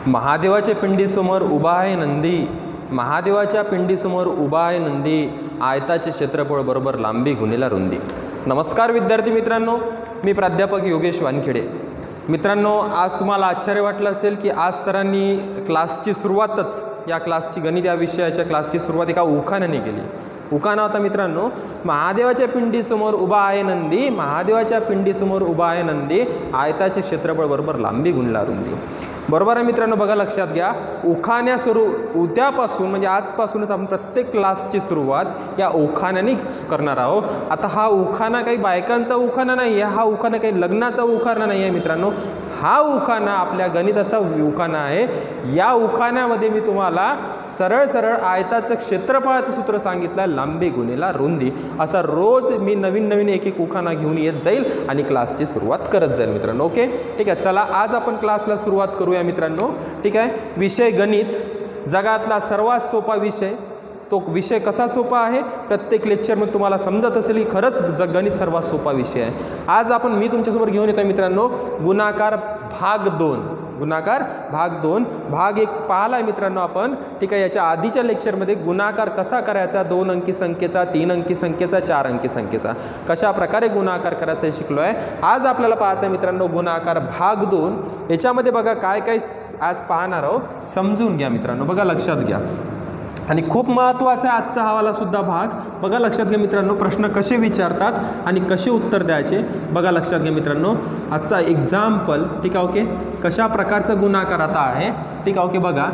महादेवाच्या पिंडीसमोर उभा आहे नंदी, महादेवाच्या पिंडीसमोर उभा आहे नंदी, आयताचे क्षेत्रफळ बरोबर लांबी गुणिले रुंदी। नमस्कार विद्यार्थी मित्रांनो, मी प्राध्यापक योगेश वानखेडे। मित्रांनो, आज तुम्हाला आश्चर्य वाटलं असेल की आज सरांनी क्लासची सुरुवातच या क्लासची गणित या विषयाच्या क्लासची सुरुवात एका उखाण्याने केली। उखाणा होता मित्रांनो, महादेवाच्या पिंडीसमोर उभा आहे नंदी, महादेवाच्या पिंडीसमोर उभा आहे नंदी, आयताचे क्षेत्रफळ बरोबर लांबी गुणिले रुंदी। बरोबर आहे मित्रांनो, बघा लक्षात घ्या, उखाण्या उद्यापासून म्हणजे आजपासूनच आपण प्रत्येक क्लासची सुरुवात या उखाण्याने करणार आहोत। आता हा उखाणा काही बायकांचा उखाणा नाही आहे, हा उखाणा काही लग्नाचा उखाणा नाही आहे मित्रांनो, हा उखाणा आपल्या गणिताचा उखाणा आहे। या उखाण्यामध्ये मी तुम्हाला सरळ सरळ आयताचं क्षेत्रफळाचं सूत्र सांगितलं, लांबी गुणिले रुंदी। असा रोज मी नवीन नवीन एक एक उखाणा घेऊन येत जाईल आणि क्लासची सुरुवात करत जाईल मित्रांनो। ओके, ठीक आहे, चला आज आपण क्लासला सुरुवात करूया मित्रांनो। ठीक आहे, विषय गणित, जगातला सर्वात सोपा विषय। तो विषय कसा सोपा आहे प्रत्येक लेक्चरमध्ये तुम्हाला समजत असेल की खरंच गणित सर्वात सोपा विषय आहे। आज मी तुमच्यासमोर घेऊन येतो मित्रांनो गुणाकार भाग 2, गुणाकार भाग 2 भाग 1 पाहिला आहे मित्रांनो आपण। ठीक आहे, याच्या आधीच्या लेक्चरमध्ये गुणाकार कसा करायचा, 2 अंकी संख्येचा, 3 अंकी संख्येचा, 4 अंकी संख्येचा, कशा प्रकारे गुणाकार करायचा हे शिकलो आहे। आज आपल्याला पाहायचं आहे मित्रांनो गुणाकार भाग 2। याच्यामध्ये बघा काय काय आज पाहणार आहोत, समजून घ्या मित्रांनो, बघा लक्षात घ्या। आणि खूप महत्त्वाचा आहे आजचा हा सुद्धा भाग, बघा लक्षात घ्या मित्रांनो, प्रश्न कसे विचारतात आणि कसे उत्तर द्यायचे बघा लक्षात घ्या मित्रांनो। आजचा एक्झाम्पल, ठीक आहे, ओके, कशा प्रकारचा गुणाकार आता आहे, ठीक आहे, ओके, बघा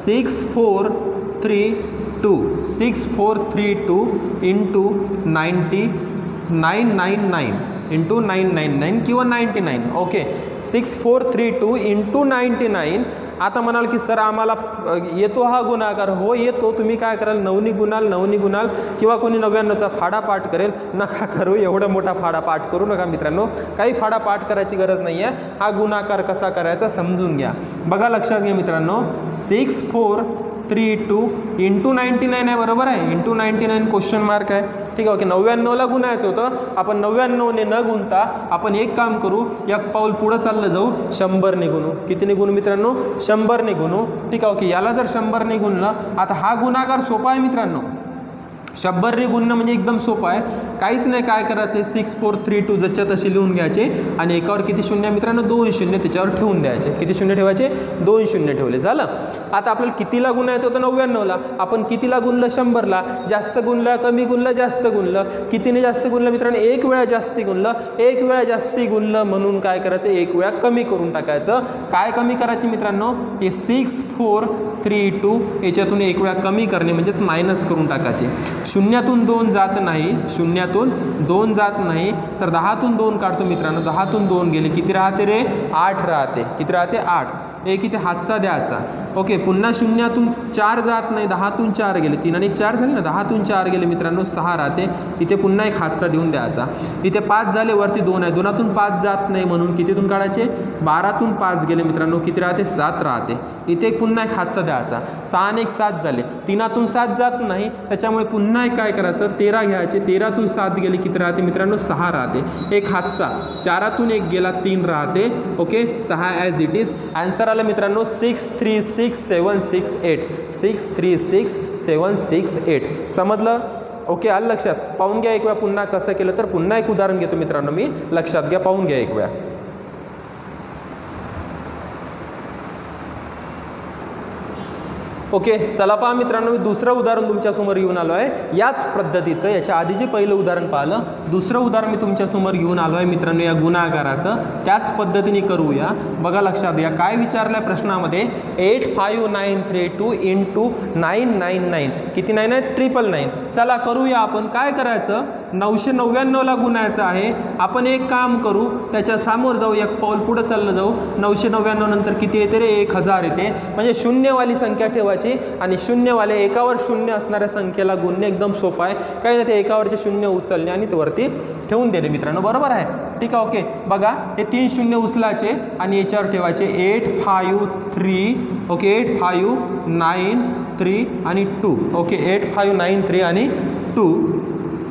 6432 6432 इंटू 999 इंटू 999 किंवा 99, ओके, 6432 इंटू 99। आता म्हणाल की सर आम्हाला येतो हा गुणाकार, हो येतो, तुम्ही काय कराल, 9 गुणाल किंवा कोणी 99चा फाडा पाठ करेल, नका करू, एवढा मोठा फाडा पाठ करू नका मित्रांनो, काही फाडा पाठ करायची गरज नाही आहे। हा गुणाकार कसा करायचा समजून घ्या, बघा लक्षात घ्या मित्रांनो। 6432 इंटू 99 आहे, बरोबर आहे, इंटू 99 क्वेश्चन मार्क आहे, ठीक आहे, ओके। 99ला गुणायचं होतं, आपण 99ने न गुणता आपण एक काम करू, एक पाऊल पुढं चाललं जाऊ, 100ने गुणू। कितीने गुणू मित्रांनो, 100ने गुणू, ठीक आहे, ओके। याला जर 100ने गुणलं, आता हा गुणाकार सोपा आहे मित्रांनो, 100ने गुणणं म्हणजे एकदम सोपं आहे, काहीच नाही, काय करायचं, 6432 जच्या तशी लिहून घ्यायचे आणि एकावर किती शून्य मित्रांनो, 2 शून्य त्याच्यावर ठेवून द्यायचे। किती शून्य ठेवायचे, 2 शून्य ठेवले, झालं। आता आपल्याला कितीला गुणायचं होतं, 99ला, आपण कितीला गुणलं, 100ला, जास्त गुणलं कमी गुणलं जास्त गुणलं, कितीने जास्त गुणलं मित्रांनो, एक वेळा जास्ती गुणलं, एक वेळा जास्ती गुणलं म्हणून काय करायचं, एक वेळा कमी करून टाकायचं। काय कमी करायची मित्रांनो, हे 6432 याच्यातून एक वेळा कमी करणे म्हणजेच मायनस करून टाकायचे। शून्यातून 2 जात नाही, शून्यातून 2 जात नाही, तर 10तून 2 काढतो मित्रांनो, 10तून 2 गेले, किती राहते रे, 8 राहते, किती राहते, 8। एक इथे हातचा द्यायचा, ओके। पुन्हा शून्यातून 4 जात नाही, 10तून 4 गेले, 3 आणि 4 झाले ना, 10तून 4 गेले मित्रांनो, 6 राहते, इथे पुन्हा एक हातचा देऊन द्यायचा। इथे 5 झाले, वरती 2 आहे, 2तून 5 जात नाही म्हणून कितीतून काढायचे, 12तून 5 गेले मित्रांनो, किती राहते, 7 राहते, इथे पुन्हा एक हातचा द्यायचा, 6 आणि 1 7 झाले, 3तून 7 जात नाही, त्याच्यामुळे पुन्हा एक काय करायचं, 13 घ्यायचे, 13तून 7 गेले, किती राहते मित्रांनो, 6 राहते, एक हातचा, 4तून 1 गेला, 3 राहते, okay, 6 as it is. Answer आलं मित्रांनो 636768, 636768, समजलं, ओके, आलं लक्षात। पाहून घ्या एक वेळा पुन्हा कसं केलं तर, पुन्हा एक उदाहरण घेतो मित्रांनो मी, लक्षात घ्या, पाहून घ्या एक वेळा। ओके, चला पहा मित्रांनो, मी दुसरं उदाहरण तुमच्यासमोर घेऊन आलो आहे याच पद्धतीचं। याच्या आधी जे पहिलं उदाहरण पाहिलं, दुसरं उदाहरण मी तुमच्यासमोर घेऊन आलो आहे मित्रांनो या गुणाकाराचं, त्याच पद्धतीने करूया, बघा लक्षात घ्या। काय विचारलं प्रश्नामध्ये, 85932 इंटू 999, किती 9 आहे, 999। चला करूया आपण, काय करायचं, 999ला गुणायचं आहे, आपण एक काम करू, त्याच्या समोर जाऊ, एक पाऊल पुढं चाललं जाऊ, 999 नंतर किती येते रे, 1000 येते, म्हणजे शून्यवाली संख्या ठेवायची आणि शून्यवाले एकावर शून्य असणाऱ्या संख्येला गुणणे एकदम सोपं आहे, काही नाही, ते एकावरचे शून्य उचलणे आणि ते वरती ठेवून देणे मित्रांनो, बरोबर आहे, ठीक आहे, ओके। बघा हे 3 शून्य उचलायचे आणि याच्यावर ठेवायचे, 853, ओके, 8593 आणि 2, ओके, 8593 आणि 2,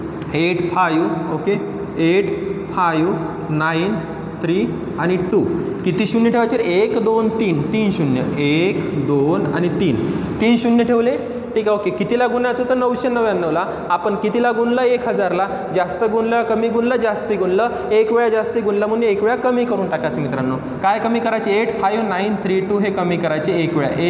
85, ओके, 8593 आणि 2। किती शून्य ठेवायचे? 1 2 3 3 शून्य 1 2 आणि 3 शून्य ठेवले. ठीक आहे, ओके. कितीला गुणायचं होतं? 999ला. आपण कितीला गुणलं? 1000ला. जास्त गुणलं, कमी गुणलं, जास्ती गुणलं. एक वेळा जास्ती गुणलं म्हणून एक वेळा कमी करून टाकायचं मित्रांनो. काय कमी करायचे? 85932 हे कमी करायचे एक वेळा.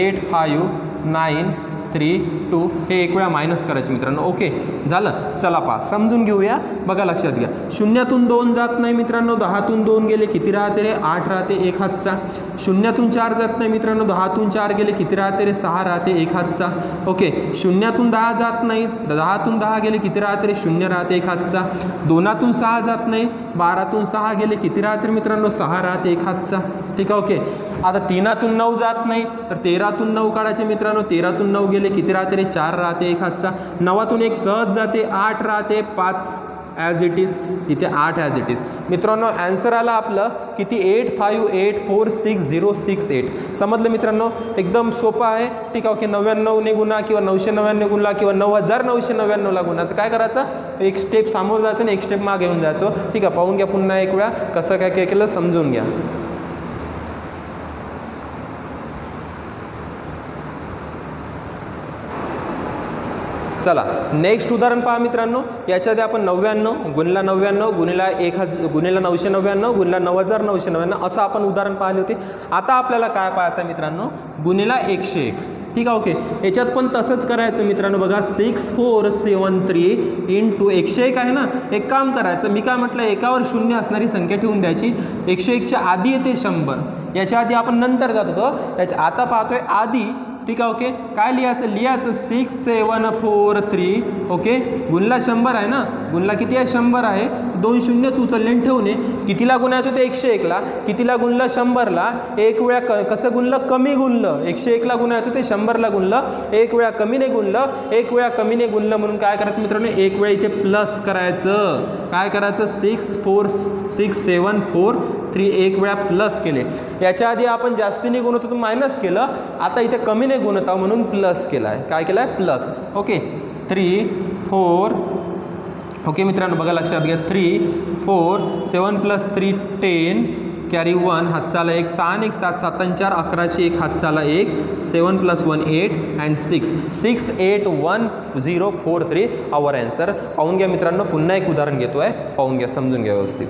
85932 हे एक वेळा मायनस करायचे मित्रांनो. ओके झालं. चला पहा समजून घेऊया. बघा लक्षात घ्या. शून्यातून 2 जात नाही मित्रांनो. 10तून 2 गेले किती राहते रे? 8 राहते. एक हातचा. शून्यातून 4 जात नाही मित्रांनो. 10तून 4 गेले किती राहते रे? 6 राहते. एक हातचा. ओके. शून्यातून 10 जात नाही. 10तून 10 गेले किती राहते रे? 0 राहते. एक हातचा. 2तून 6 जात नाही. 12तून 6 गेले किती राहते मित्रांनो? 6 राहते. एक हातचा. ठीक आहे, ओके. आता 3तून 9 जात नाही तर 13तून 9 काढायचे मित्रांनो. 13तून 9 गेले किती राहते रे? 4 राहते. एक हातचा. 9तून 1 सहज जाते. 8 राहते. 5 ॲज इट इज. इथे 8 ॲज इट इज. मित्रांनो ॲन्सर आला आपलं किती? 85846068. समजलं मित्रांनो? एकदम सोपं आहे. ठीक आहे, ओके. 99ने गुणा किंवा 999 गुणला किंवा 9999ला गुणाचं काय करायचं? एक स्टेप समोर जायचं आणि एक स्टेप मागे घेऊन जायचो. ठीक आहे, पाहून घ्या पुन्हा एक वेळा कसं काय काय केलं समजून घ्या. चला नेक्स्ट उदाहरण पहा मित्रांनो. याच्यामध्ये आपण 99 गुणिला 99 गुणिला 999 गुणिला 9999 असं आपण उदाहरण पाहिले होते. आता आपल्याला काय पाहायचं मित्रांनो? गुणिला 101. ठीक आहे, ओके. याच्यात पण तसंच करायचं मित्रांनो. बघा 6473 इंटू 101 आहे ना. एक काम करायचं, मी काय म्हटलं, एकावर 0 असणारी संख्या ठेवून द्यायची. 101च्या आधी येते 100. याच्या आधी आपण नंतर जात होतो. त्याच्या आता पाहतोय आधी. ठीक आहे, ओके. काय लिहायचं 6743. ओके. गुणला 100 आहे ना. गुणला किती आहे? 100 आहे. 2 शून्यच उचलले ठेवणे. कितीला गुणायचं होतं? 101ला. कितीला गुणलं? 100ला. एक वेळा कसं गुणलं? कमी गुणलं. 101ला गुणायचं ते 100ला गुणलं. एक वेळा कमीने गुणलं. एक वेळा कमीने गुणलं म्हणून काय करायचं मित्रांनो? एक वेळा इथे प्लस करायचं. काय करायचं? 6743 एक वेळा प्लस केले. याच्या आधी आपण जास्तीने गुणत होतो मायनस केलं. आता इथे कमीने गुणत आहोत म्हणून प्लस केला आहे. काय केलं आहे? प्लस. ओके. 3 4. ओके मित्रांनो बघा लक्षात घ्या. 3 4 7 + 3 10 कॅरी 1 हातचाला 1 6 आणि 1 7 7 आणि 4 11ची 1 हातचाला 1 7 + 1 8 अँड 6 6811043 आवर ॲन्सर. पाहून घ्या मित्रांनो. पुन्हा एक उदाहरण घेतो आहे. पाहून घ्या समजून घ्या व्यवस्थित.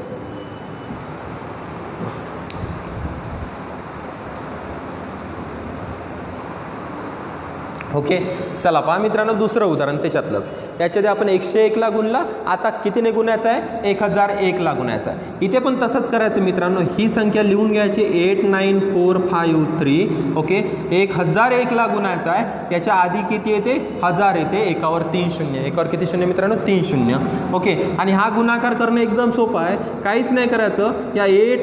ओके चला पहा मित्रांनो दुसरं उदाहरण त्याच्यातलंच. याच्यामध्ये आपण 101ला गुणला. आता कितीने गुणायचं आहे? 1001ला गुणायचं आहे. इथे पण तसंच करायचं मित्रांनो. ही संख्या लिहून घ्यायची 89453. ओके. 1001ला गुणायचं आहे. याच्या आधी किती येते? 1000 येते. एकावर 3 शून्य. एकावर किती शून्य मित्रांनो? 3 शून्य. ओके. आणि हा गुणाकार करणं एकदम सोपं आहे. काहीच नाही करायचं. या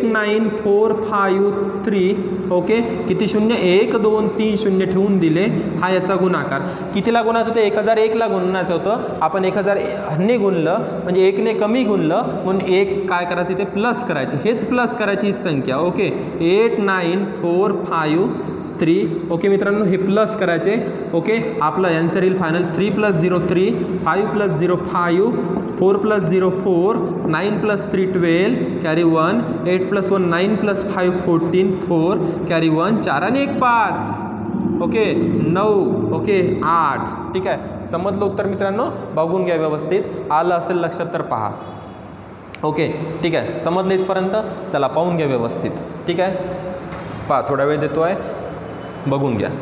89453 ओके किती शून्य? 1 2 3 शून्य ठेवून दिले. हा याचा गुणाकार. कितीला गुणायचं होतं? 1001ला गुणायचं होतं. आपण 1000ने गुणलं म्हणजे 1ने कमी गुणलं म्हणून 1 काय करायचं इथे प्लस करायचे. हेच प्लस करायची ही संख्या. ओके. 89453. ओके मित्रांनो हे प्लस करायचे. ओके. आपलं आन्सर येईल फायनल 3 + 0 3 5 + 0 5 4 + 0 4 9 + 3 12 कॅरी 1 8 + 1 9 + 5 14 4 कॅरी 1 4 आणि 1 5. ओके 9. ओके 8. ठीक आहे. समजलं उत्तर मित्रांनो? बघून घ्या व्यवस्थित. आलं असेल लक्षात तर पहा. ओके ठीक आहे. समजलं इथपर्यंत? चला पाहून घ्या व्यवस्थित. ठीक आहे. पहा थोडा वेळ देतो आहे. बघून घ्या.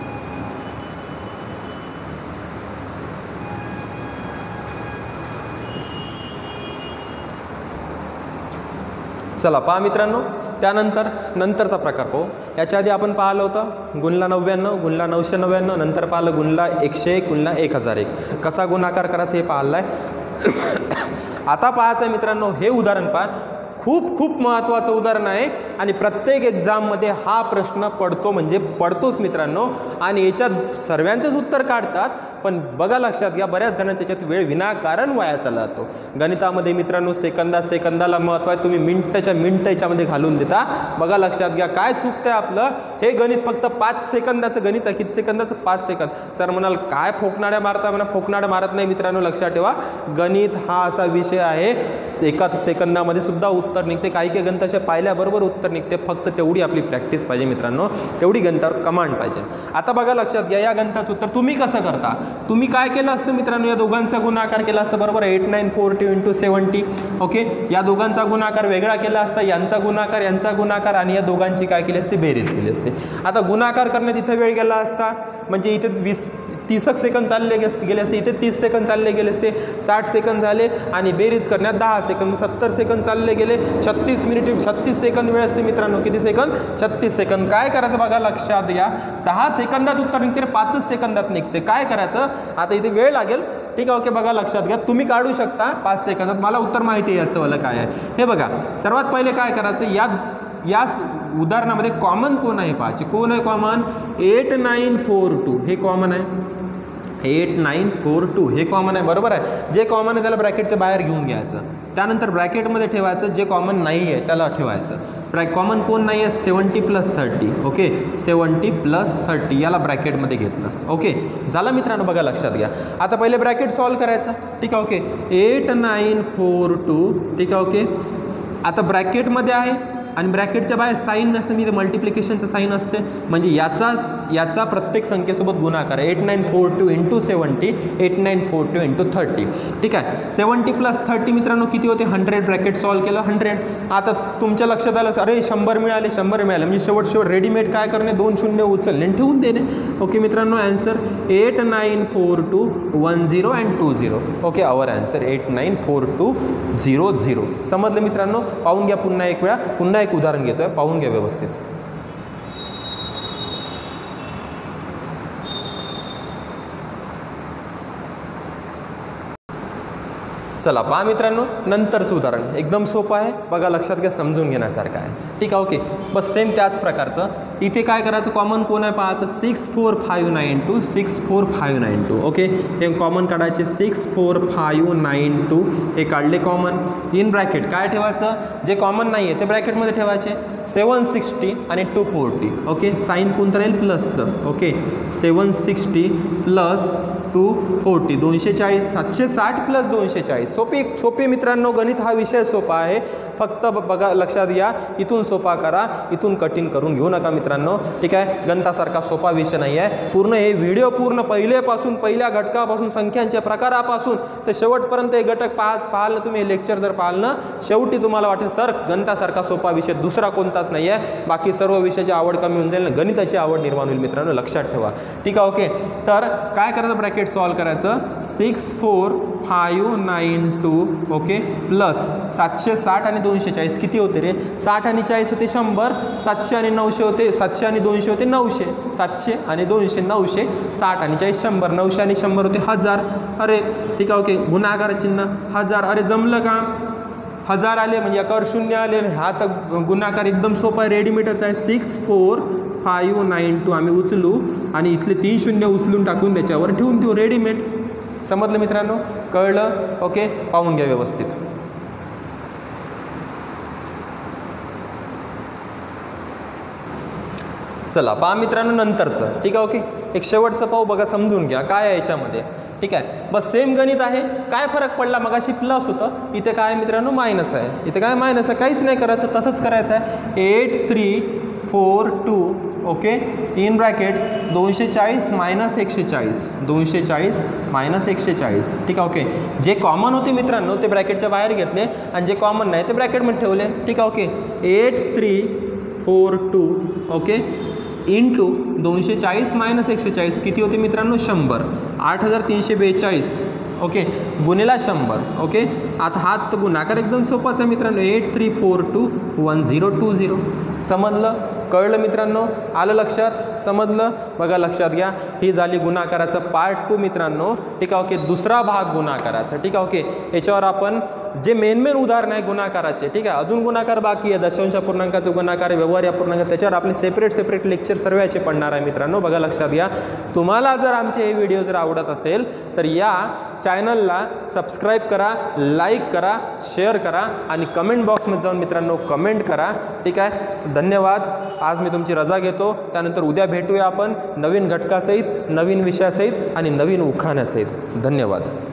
चला पहा मित्रांनो. त्यानंतर नंतरचा प्रकार पाहू. याच्या आधी आपण पाहिलं होतं गुणला 99 गुणला 999. नंतर पाहिलं गुणला 101 गुणला 1001. कसा गुणाकार करायचा हे पाहिलं आहे. आता पाहायचं आहे मित्रांनो हे उदाहरण पहा. खूप महत्त्वाचं उदाहरण आहे आणि प्रत्येक एक्झाममध्ये हा प्रश्न पडतो म्हणजे पडतोच मित्रांनो. आणि याच्यात सर्वांचंच उत्तर काढतात पण बघा लक्षात घ्या, बऱ्याच जणांच्या याच्यात वेळ विनाकारण वाया चालला जातो. गणितामध्ये मित्रांनो सेकंदाला महत्त्व आहे, तुम्ही मिनिटाच्या मिनिट याच्यामध्ये घालून देता. बघा लक्षात घ्या काय चुकतंय आपलं. हे गणित फक्त 5 सेकंदाचं गणित आहे. किती सेकंदाचं? 5 सेकंद. सर म्हणाल काय फोकनाड्या मारता? म्हणा फोकनाड्या मारत नाही मित्रांनो, लक्षात ठेवा. गणित हा असा विषय आहे, एका सेकंदामध्ये सुद्धा उत्तर निघते. काही काही गणिताच्या पाहिल्याबरोबर उत्तर निघते. फक्त तेवढी आपली प्रॅक्टिस पाहिजे मित्रांनो, तेवढी गणितावर कमांड पाहिजे. आता बघा लक्षात घ्या, या गणिताचं उत्तर तुम्ही कसं करता? तुम्ही काय केलं असतं मित्रांनो, या दोघांचा गुणाकार केला असता बरोबर. 8942 × 70. ओके, या दोघांचा गुणाकार वेगळा केला असता, यांचा गुणाकार आणि या दोघांची काय केली असते? बेरीज केली असते. आता गुणाकार करण्यात इथे वेळ गेला असता, म्हणजे इथे 30 सेकंद चालले गेले असते, इथे 30 सेकंद चालले गेले असते, 60 सेकंद झाले. आणि बेरीज करण्यात 10 सेकंद, 70 सेकंद चालले गेले. 36 मिनिट 36 सेकंद वेळ असते मित्रांनो. किती सेकंद? 36 सेकंद. काय करायचं बघा लक्षात घ्या, 10 सेकंदात उत्तर निघते, 5 सेकंदात निघते. काय करायचं आता? इथे वेळ लागेल, ठीक आहे. ओके, बघा लक्षात घ्या, तुम्ही काढू शकता 5 सेकंदात. मला उत्तर माहिती आहे याचं वाला काय आहे. हे बघा, सर्वात पहिले काय करायचं, या उदाहरणामध्ये कॉमन कोण आहे पाहायचे. कोण आहे कॉमन? 8942 हे कॉमन आहे. 8942 हे कॉमन आहे बरोबर आहे. जे कॉमन आहे त्याला ब्रॅकेटच्या बाहेर घेऊन घ्यायचं, त्यानंतर ब्रॅकेटमध्ये ठेवायचं. जे कॉमन नाही आहे त्याला ठेवायचं. कॉमन कोण नाही आहे? 70 + 30. ओके, 70 + 30 याला ब्रॅकेटमध्ये घेतलं. ओके, झालं मित्रांनो. बघा लक्षात घ्या, आता पहिले ब्रॅकेट सॉल्व करायचं, ठीक आहे. ओके, 8942, ठीक आहे. ओके, आता ब्रॅकेटमध्ये आहे आणि ब्रॅकेटच्या बाहेर साईन नसते, मी ते मल्टिप्लिकेशनचं साईन असते, म्हणजे याचा प्रत्येक संख्येसोबत गुणाकार आहे. 8942 × 70, 8942 × 30, ठीक आहे. 70 + 30 मित्रांनो किती होते? 100. ब्रॅकेट सॉल्व केलं 100. आता तुमच्या लक्षात आलं, अरे 100 मिळाले, 100 मिळाले, म्हणजे शेवट रेडीमेड काय करणे? 2 शून्य उचलले आणि ठेवून देणे. ओके मित्रांनो, answer 8942 10 and 20. Okay, our answer 894200. समजलं मित्रांनो? पाहून घ्या पुन्हा एक वेळा, पुन्हा एक उदाहरण घेतोय, पाहून घ्या व्यवस्थित. चला पहा मित्रांनो, नंतरचं उदाहरण एकदम सोपं आहे. बघा लक्षात घ्या, समजून घेण्यासारखं आहे, ठीक आहे. ओके, बस सेम त्याच प्रकारचं. इथे काय करायचं? कॉमन कोण आहे पाहायचं. 64592, 64592. ओके, हे कॉमन काढायचे. 64592 हे काढले कॉमन. इन ब्रॅकेट काय ठेवायचं? जे कॉमन नाही आहे ते ब्रॅकेटमध्ये ठेवायचे. 760 आणि 240. ओके, साईन कोणतं राहील? प्लसचं. ओके, 760 + 240, 240. 760 + 240. सोपी मित्रांनो, गणित हा विषय सोपा आहे. फक्त बघा लक्षात घ्या, इथून सोपा करा, इथून कठीण करून घेऊ नका मित्रांनो, ठीक आहे. गणितासारखा सोपा विषय नाही आहे. पूर्ण हे व्हिडिओ पूर्ण पहिल्या घटकापासून, संख्यांच्या प्रकारापासून ते शेवटपर्यंत हे घटक पाहाल ना तुम्ही, लेक्चर जर पाहाल ना, शेवटी तुम्हाला वाटेल सर गणितासारखा सोपा विषय दुसरा कोणताच नाही आहे. बाकी सर्व विषयाची आवड कमी होऊन जाईल, गणिताची आवड निर्माण होईल मित्रांनो, लक्षात ठेवा, ठीक आहे. ओके, तर काय करायचं? ब्रॅकेट सॉल्व करायचं. 64592 ओके प्लस 760 आणि 240 किती होते रे? 60 आणि 40 होते 100, 700 आणि 900 होते, 700 आणि 200 होते 900, 700 आणि 200 900, 60 आणि 40 100, 900 आणि 100 होते 1000. अरे ठीक आहे, ओके, गुणाकार चिन्ह 1000. अरे जमलं का? 1000 आले म्हणजे एकावर 0 आले. हा तर गुणाकार एकदम सोपा आहे, रेडीमेडच आहे. 64592 आम्ही उचलू आणि इथले 3 शून्य उचलून टाकून त्याच्यावर ठेवून देऊ, रेडीमेड. समजलं मित्रांनो? कळलं? ओके, पाहून घ्या व्यवस्थित. चला पहा मित्रांनो नंतरचं, ठीक आहे. ओके, एक शेवटचं पाहू, बघा समजून घ्या काय आहे याच्यामध्ये, ठीक आहे. बस सेम गणित आहे. काय फरक पडला? मगाशी प्लस होतं, इथे काय मित्रांनो मायनस आहे. इथे काय मायनस आहे, काहीच नाही करायचं, तसंच करायचं आहे. 8342 okay in bracket 240 minus 140, 240 minus 140, ठीक आहे. ओके, जे कॉमन होते मित्रांनो ते ब्रॅकेटच्या बाहेर घेतले आणि जे कॉमन नाही ते ब्रॅकेटमध्ये ठेवले, ठीक आहे. ओके, 8342 ओके इंटू 240 मायनस 140 किती होते मित्रांनो? 100. 8342 ओके गुणिला 100. ओके, आता हात गुणाकार एकदम सोपाच आहे मित्रांनो. 8342 1020. समजलं? कळलं मित्रांनो? आलं लक्षात? समजलं? बघा लक्षात घ्या, ही झाली गुणाकाराचं पार्ट 2 मित्रांनो, ठीक आहे. ओके, दुसरा भाग गुणाकाराचा, ठीक आहे. ओके, याच्यावर आपण जे मेन उदाहरण आहे गुणाकाराचे, ठीक आहे. अजून गुणाकार बाकी आहे, दशांश अपूर्णांकाचे गुणाकार, व्यवहार्य अपूर्णांक, त्याच्यावर आपले सेपरेट लेक्चर सर्वांचे पडणार आहे मित्रांनो. बघा लक्षात घ्या. तुम्हाला जर आमचे हे व्हिडिओ जर आवडत असेल तर या चॅनलला सबस्क्राईब करा, लाईक करा, शेअर करा आणि कमेंट बॉक्समध्ये जाऊन मित्रांनो कमेंट करा, ठीक आहे. धन्यवाद. आज मी तुमची रजा घेतो. त्यानंतर उद्या भेटूया आपण नवीन घटकासहित, नवीन विषयासहित आणि नवीन उखाण्यासहित. धन्यवाद.